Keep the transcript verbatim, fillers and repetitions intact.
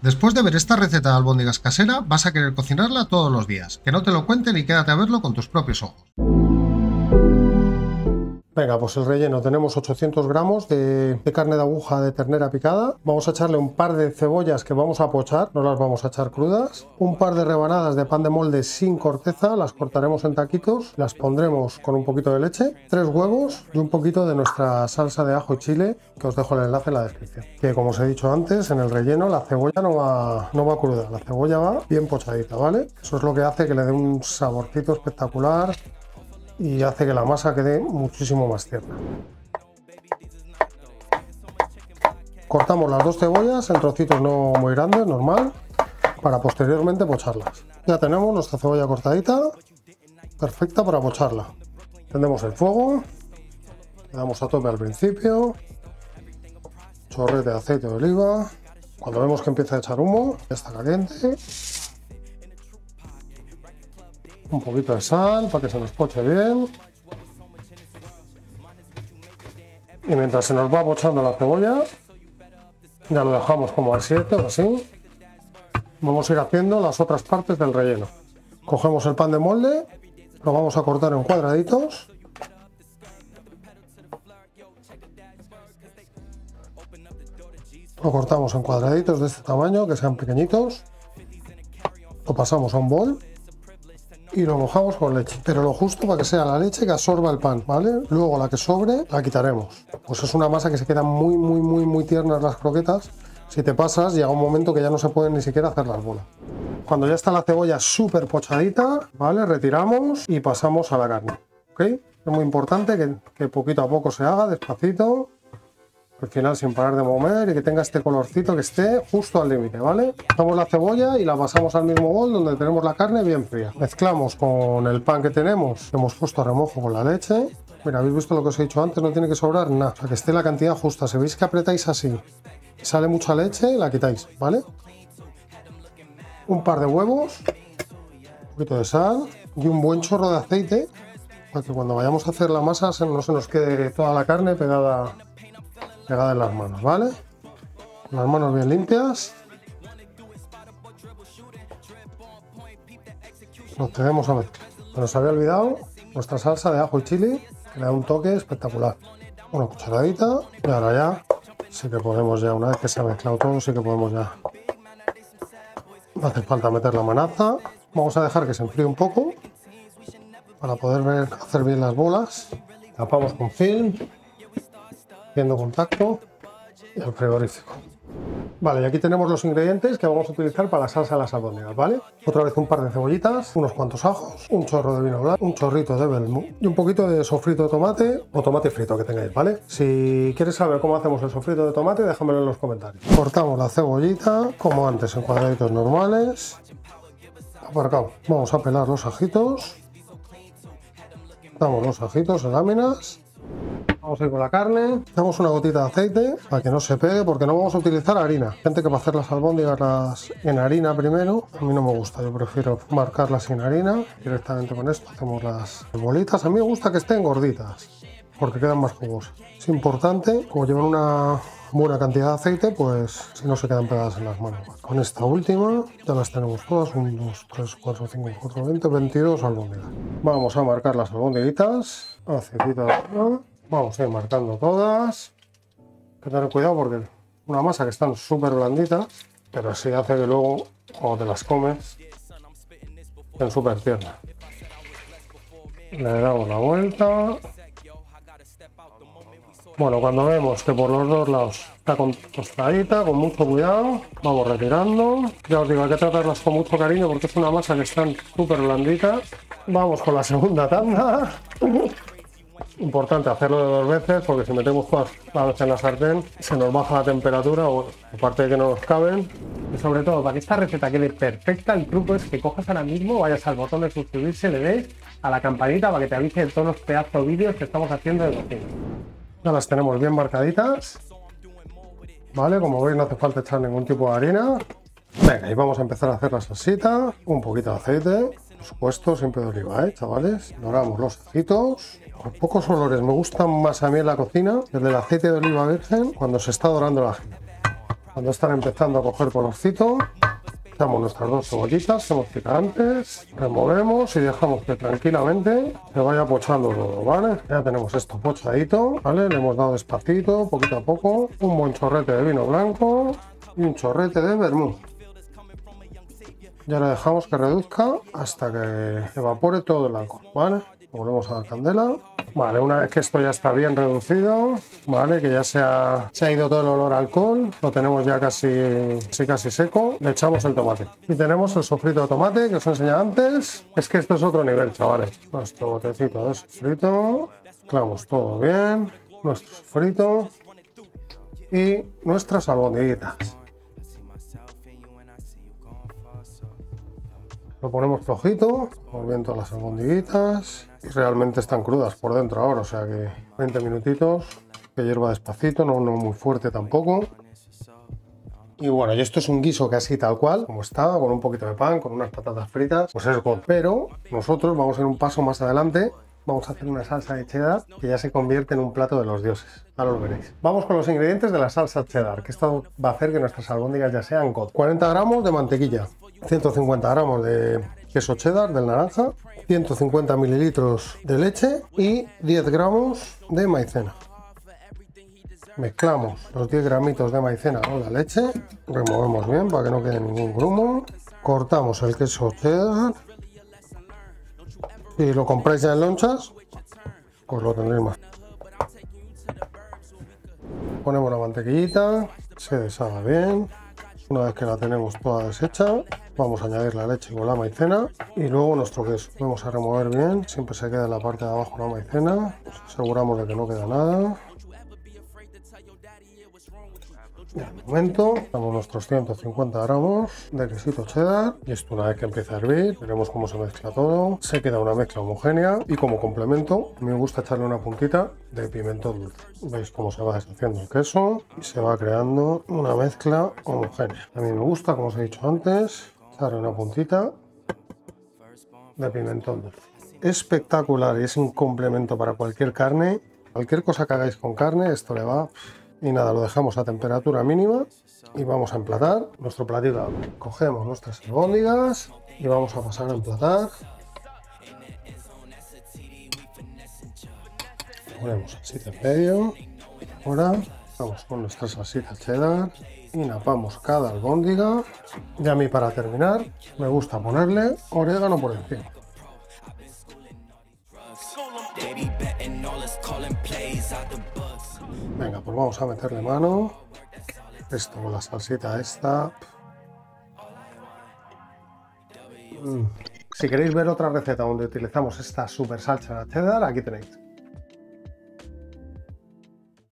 Después de ver esta receta de albóndigas casera, vas a querer cocinarla todos los días. Que no te lo cuenten y quédate a verlo con tus propios ojos. Venga, pues el relleno. Tenemos ochocientos gramos de, de carne de aguja de ternera picada. Vamos a echarle un par de cebollas que vamos a pochar, no las vamos a echar crudas. Un par de rebanadas de pan de molde sin corteza, las cortaremos en taquitos. Las pondremos con un poquito de leche. Tres huevos y un poquito de nuestra salsa de ajo y chile, que os dejo el enlace en la descripción. Que como os he dicho antes, en el relleno la cebolla no va, no va cruda, la cebolla va bien pochadita, ¿vale? Eso es lo que hace que le dé un saborcito espectacular y hace que la masa quede muchísimo más tierna. Cortamos las dos cebollas en trocitos no muy grandes, normal, para posteriormente pocharlas. Ya tenemos nuestra cebolla cortadita, perfecta para pocharla. Encendemos el fuego, le damos a tope al principio, chorrete de aceite de oliva. Cuando vemos que empieza a echar humo, ya está caliente. Un poquito de sal para que se nos poche bien. Y mientras se nos va pochando la cebolla, ya lo dejamos como al siete o así. Vamos a ir haciendo las otras partes del relleno. Cogemos el pan de molde, lo vamos a cortar en cuadraditos. Lo cortamos en cuadraditos de este tamaño, que sean pequeñitos. Lo pasamos a un bol y lo mojamos con leche, pero lo justo para que sea la leche que absorba el pan, ¿vale? Luego la que sobre la quitaremos. Pues es una masa que se queda muy, muy, muy, muy tiernas las croquetas. Si te pasas, llega un momento que ya no se pueden ni siquiera hacer las bolas. Cuando ya está la cebolla súper pochadita, ¿vale? Retiramos y pasamos a la carne, ¿ok? Es muy importante que, que poquito a poco se haga, despacito, al final sin parar de mover y que tenga este colorcito que esté justo al límite, ¿vale? Damos la cebolla y la pasamos al mismo bol donde tenemos la carne bien fría. Mezclamos con el pan que tenemos, que hemos puesto a remojo con la leche. Mira, habéis visto lo que os he dicho antes, no tiene que sobrar nada, o sea, que esté la cantidad justa. Si veis que apretáis así y sale mucha leche, la quitáis, ¿vale? Un par de huevos, un poquito de sal y un buen chorro de aceite para que cuando vayamos a hacer la masa no se nos quede toda la carne pegada pegada en las manos, ¿vale? Con las manos bien limpias. Procedemos a mezclar. Nos había olvidado nuestra salsa de ajo y chile, que le da un toque espectacular. Una cucharadita y ahora ya sí que podemos, ya una vez que se ha mezclado todo, sí que podemos ya. No hace falta meter la manaza. Vamos a dejar que se enfríe un poco para poder ver, hacer bien las bolas. Tapamos con film, haciendo contacto, y el frigorífico. Vale, y aquí tenemos los ingredientes que vamos a utilizar para la salsa de las albóndigas, ¿vale? Otra vez un par de cebollitas, unos cuantos ajos, un chorro de vino blanco, un chorrito de vermut y un poquito de sofrito de tomate o tomate frito que tengáis, ¿vale? Si quieres saber cómo hacemos el sofrito de tomate, déjamelo en los comentarios. Cortamos la cebollita, como antes, en cuadraditos normales. Aparcado. Vamos a pelar los ajitos. Damos los ajitos en láminas. Vamos a ir con la carne, damos una gotita de aceite para que no se pegue, porque no vamos a utilizar harina. Gente que va a hacer las albóndigas las en harina primero, a mí no me gusta, yo prefiero marcarlas sin harina. Directamente con esto hacemos las bolitas. A mí me gusta que estén gorditas, porque quedan más jugosas. Es importante, como llevan una buena cantidad de aceite, pues si no se quedan pegadas en las manos. Con esta última ya las tenemos todas, uno, dos, tres, cuatro, cinco, cuatro, veinte, veintidós albóndigas. Vamos a marcar las albóndiguitas, aceitito de arriba. Vamos a ir marcando todas. Hay que tener cuidado porque una masa que están súper blanditas, pero así hace que luego cuando te las comes estén súper tiernas. Le damos la vuelta. Bueno, cuando vemos que por los dos lados está tostadita, con mucho cuidado, vamos retirando. Ya os digo, hay que tratarlas con mucho cariño porque es una masa que están súper blanditas. Vamos con la segunda tanda. Importante hacerlo de dos veces, porque si metemos todas la vez en la sartén se nos baja la temperatura, o aparte de que no nos caben. Y sobre todo, para que esta receta quede perfecta, el truco es que cojas ahora mismo, vayas al botón de suscribirse, le des a la campanita para que te avise de todos los pedazos de vídeos que estamos haciendo de cocina. Ya las tenemos bien marcaditas, ¿vale? Como veis no hace falta echar ningún tipo de harina. Venga, y vamos a empezar a hacer la salsita. Un poquito de aceite, por supuesto, siempre de oliva, ¿eh, chavales? Doramos los ajitos. Con pocos olores, me gustan más a mí en la cocina el del aceite de oliva virgen cuando se está dorando el ají. Cuando están empezando a coger colorcito, echamos nuestras dos cebollitas que hemos picado antes, removemos y dejamos que tranquilamente se vaya pochando todo, ¿vale? Ya tenemos esto pochadito, ¿vale? Le hemos dado despacito, poquito a poco, un buen chorrete de vino blanco y un chorrete de vermut. Ya le dejamos que reduzca hasta que evapore todo el alcohol, ¿vale? Volvemos a la candela. Vale, una vez que esto ya está bien reducido, vale, que ya se ha, se ha ido todo el olor a alcohol, lo tenemos ya casi, casi, casi seco, le echamos el tomate. Y tenemos el sofrito de tomate que os enseñé antes. Es que esto es otro nivel, chavales. Nuestro botecito de sofrito, mezclamos todo bien, nuestro sofrito y nuestras albondiguitas. Lo ponemos flojito, volviendo las albondiguitas. Y realmente están crudas por dentro ahora, o sea que veinte minutitos, que hierva despacito, no, no muy fuerte tampoco. Y bueno, y esto es un guiso que así tal cual, como está, con un poquito de pan, con unas patatas fritas, pues es god. Pero nosotros vamos a ir un paso más adelante, vamos a hacer una salsa de cheddar que ya se convierte en un plato de los dioses. Ahora lo veréis. Vamos con los ingredientes de la salsa cheddar, que esto va a hacer que nuestras albóndigas ya sean god. cuarenta gramos de mantequilla, ciento cincuenta gramos de queso cheddar del naranja, ciento cincuenta mililitros de leche y diez gramos de maicena. Mezclamos los diez gramitos de maicena con la leche, removemos bien para que no quede ningún grumo, cortamos el queso cheddar. Si lo compráis ya en lonchas, pues lo tendréis más. Ponemos la mantequillita, se deshaga bien. Una vez que la tenemos toda deshecha, vamos a añadir la leche con la maicena y luego nuestro queso. Vamos a remover bien, siempre se queda en la parte de abajo la maicena. Nos aseguramos de que no queda nada. Y al momento damos nuestros ciento cincuenta gramos de quesito cheddar y esto una vez que empieza a hervir, veremos cómo se mezcla todo. Se queda una mezcla homogénea y como complemento me gusta echarle una puntita de pimentón dulce. Veis cómo se va deshaciendo el queso y se va creando una mezcla homogénea. A mí me gusta, como os he dicho antes, echarle una puntita de pimentón dulce. Espectacular y es un complemento para cualquier carne. Cualquier cosa que hagáis con carne, esto le va... Y nada, lo dejamos a temperatura mínima y vamos a emplatar nuestro platito. Cogemos nuestras albóndigas y vamos a pasar a emplatar. Ponemos salsita en medio. Ahora vamos con nuestra salsita cheddar y napamos cada albóndiga. Y a mí, para terminar, me gusta ponerle orégano por encima. Venga, pues vamos a meterle mano. Esto con la salsita esta. Mm. Si queréis ver otra receta donde utilizamos esta super salsa cheddar, aquí tenéis.